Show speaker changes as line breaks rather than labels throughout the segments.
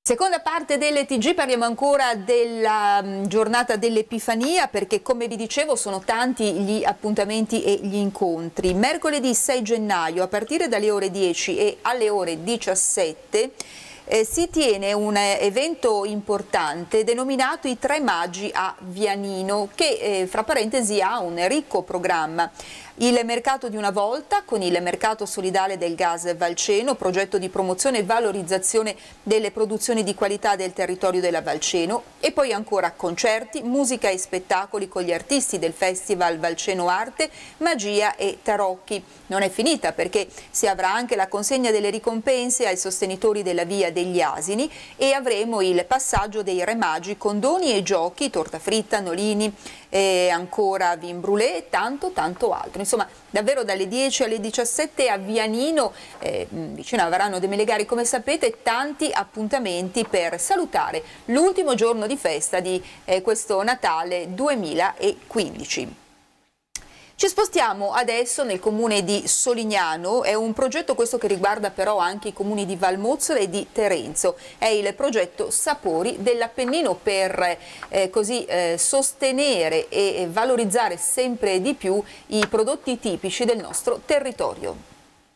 Seconda parte del TG, parliamo ancora della giornata dell'Epifania, perché come vi dicevo sono tanti gli appuntamenti e gli incontri. Mercoledì 6 gennaio a partire dalle ore 10 e alle ore 17 si tiene un evento importante denominato i Tre Magi a Vianino, che fra parentesi ha un ricco programma. Il mercato di una volta con il mercato solidale del gas Valceno, progetto di promozione e valorizzazione delle produzioni di qualità del territorio della Valceno, e poi ancora concerti, musica e spettacoli con gli artisti del Festival Valceno Arte, Magia e Tarocchi. Non è finita, perché si avrà anche la consegna delle ricompense ai sostenitori della Via degli Asini e avremo il passaggio dei Re Magi con doni e giochi, torta fritta, nolini, ancora vin brûlé e tanto altro. Insomma, davvero dalle 10 alle 17 a Vianino, vicino a Varano de' Melegari, come sapete, tanti appuntamenti per salutare l'ultimo giorno di festa di questo Natale 2015. Ci spostiamo adesso nel comune di Solignano. È un progetto questo che riguarda però anche i comuni di Valmozzola e di Terenzo. È il progetto Sapori dell'Appennino per sostenere e valorizzare sempre di più i prodotti tipici del nostro territorio.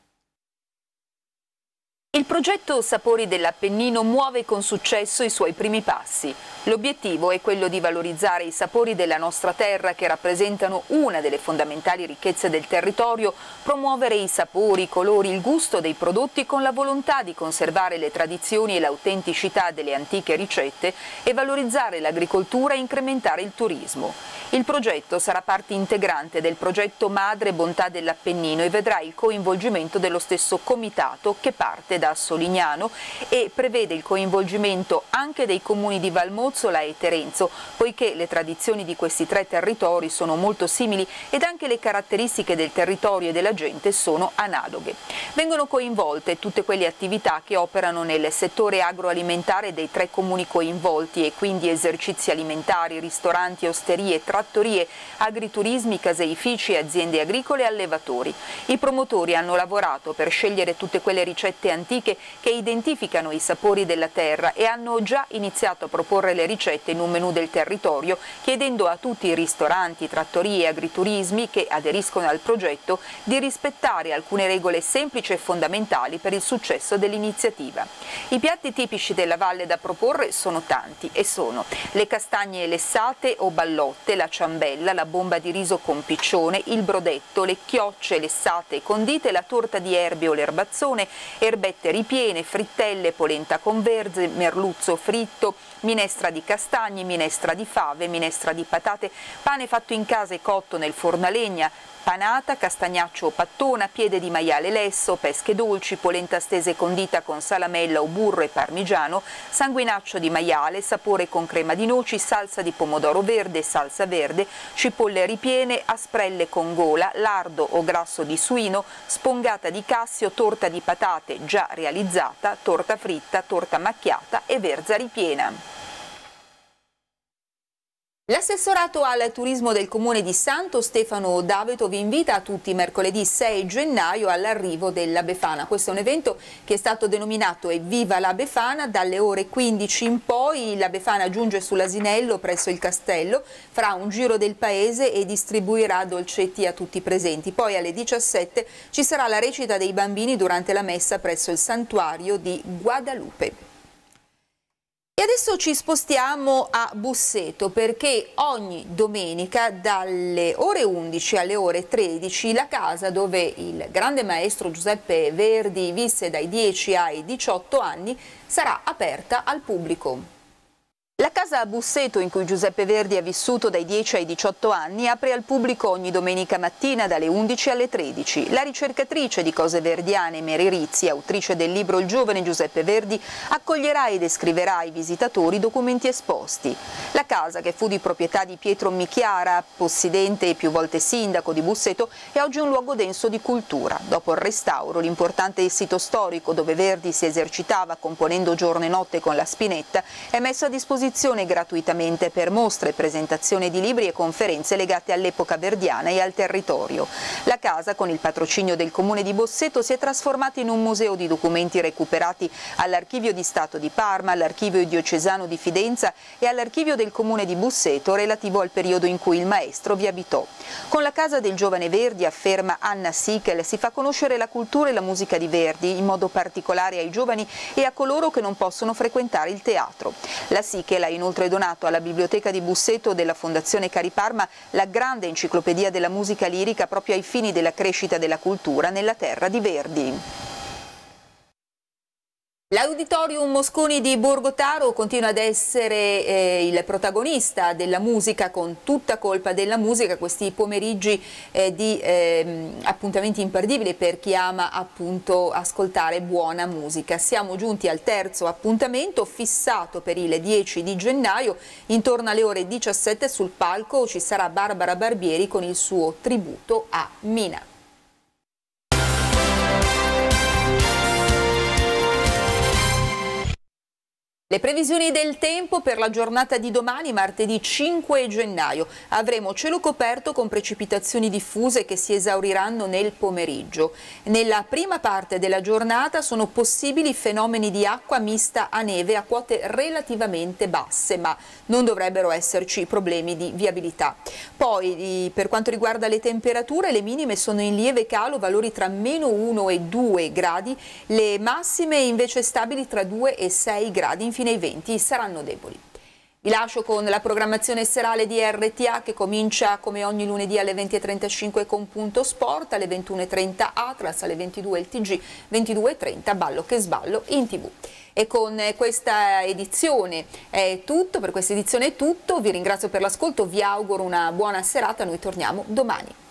Il progetto Sapori dell'Appennino muove con successo i suoi primi passi. L'obiettivo è quello di valorizzare i sapori della nostra terra, che rappresentano una delle fondamentali ricchezze del territorio, promuovere i sapori, i colori, il gusto dei prodotti con la volontà di conservare le tradizioni e l'autenticità delle antiche ricette e valorizzare l'agricoltura e incrementare il turismo. Il progetto sarà parte integrante del progetto Madre Bontà dell'Appennino e vedrà il coinvolgimento dello stesso comitato, che parte da Solignano e prevede il coinvolgimento anche dei comuni di Valmozzola e Terenzo, poiché le tradizioni di questi tre territori sono molto simili ed anche le caratteristiche del territorio e della gente sono analoghe. Vengono coinvolte tutte quelle attività che operano nel settore agroalimentare dei tre comuni coinvolti, e quindi esercizi alimentari, ristoranti, osterie, trattorie, agriturismi, caseifici, aziende agricole e allevatori. I promotori hanno lavorato per scegliere tutte quelle ricette antiche che identificano i sapori della terra e hanno già iniziato a proporre le ricette in un menù del territorio, chiedendo a tutti i ristoranti, trattorie e agriturismi che aderiscono al progetto di rispettare alcune regole semplici e fondamentali per il successo dell'iniziativa. I piatti tipici della valle da proporre sono tanti e sono le castagne lessate o ballotte, la ciambella, la bomba di riso con piccione, il brodetto, le chiocce lessate e condite, la torta di erbe o l'erbazzone, erbette ripiene, frittelle, polenta con verze, merluzzo fritto, minestra di castagne, minestra di fave, minestra di patate, pane fatto in casa e cotto nel forno a legna, panata, castagnaccio o pattona, piede di maiale lesso, pesche dolci, polenta stesa e condita con salamella o burro e parmigiano, sanguinaccio di maiale, sapore con crema di noci, salsa di pomodoro verde, salsa verde, cipolle ripiene, asprelle con gola, lardo o grasso di suino, spongata di cassio, torta di patate già realizzata, torta fritta, torta macchiata e verza ripiena. L'assessorato al turismo del comune di Santo Stefano d'Aveto vi invita a tutti mercoledì 6 gennaio all'arrivo della Befana. Questo è un evento che è stato denominato Evviva la Befana. Dalle ore 15 in poi la Befana giunge sull'asinello presso il castello, farà un giro del paese e distribuirà dolcetti a tutti i presenti. Poi alle 17 ci sarà la recita dei bambini durante la messa presso il santuario di Guadalupe. E adesso ci spostiamo a Busseto, perché ogni domenica dalle ore 11 alle ore 13 la casa dove il grande maestro Giuseppe Verdi visse dai 10 ai 18 anni sarà aperta al pubblico. La casa a Busseto, in cui Giuseppe Verdi ha vissuto dai 10 ai 18 anni, apre al pubblico ogni domenica mattina dalle 11 alle 13. La ricercatrice di cose verdiane, Mary Rizzi, autrice del libro Il giovane Giuseppe Verdi, accoglierà e descriverà ai visitatori documenti esposti. La casa, che fu di proprietà di Pietro Michiara, possidente e più volte sindaco di Busseto, è oggi un luogo denso di cultura. Dopo il restauro, l'importante sito storico dove Verdi si esercitava componendo giorno e notte con la Spinetta è messo a disposizione disposizione gratuitamente per mostre, presentazione di libri e conferenze legate all'epoca verdiana e al territorio. La casa, con il patrocinio del Comune di Busseto, si è trasformata in un museo di documenti recuperati all'Archivio di Stato di Parma, all'Archivio diocesano di Fidenza e all'Archivio del Comune di Busseto relativo al periodo in cui il maestro vi abitò. Con la Casa del Giovane Verdi, afferma Anna Sichel, si fa conoscere la cultura e la musica di Verdi, in modo particolare ai giovani e a coloro che non possono frequentare il teatro. La Sichel ha inoltre donato alla Biblioteca di Busseto della Fondazione Cari Parma la grande enciclopedia della musica lirica proprio ai fini della crescita della cultura nella terra di Verdi. L'Auditorium Mosconi di Borgotaro continua ad essere il protagonista della musica, con tutta colpa della musica, questi pomeriggi di appuntamenti imperdibili per chi ama appunto ascoltare buona musica. Siamo giunti al terzo appuntamento fissato per il 10 di gennaio, intorno alle ore 17 sul palco ci sarà Barbara Barbieri con il suo tributo a Mina. Le previsioni del tempo per la giornata di domani, martedì 5 gennaio. Avremo cielo coperto con precipitazioni diffuse che si esauriranno nel pomeriggio. Nella prima parte della giornata sono possibili fenomeni di acqua mista a neve a quote relativamente basse, ma non dovrebbero esserci problemi di viabilità. Poi, per quanto riguarda le temperature, le minime sono in lieve calo, valori tra -1 e 2 gradi, le massime invece stabili tra 2 e 6 gradi. Infine i venti saranno deboli. Vi lascio con la programmazione serale di RTA che comincia come ogni lunedì alle 20:35 con Punto Sport, alle 21:30 Atlas, alle 22 il TG, 22:30 Ballo che sballo in TV. E con questa edizione è tutto, per questa edizione è tutto, vi ringrazio per l'ascolto, vi auguro una buona serata, noi torniamo domani.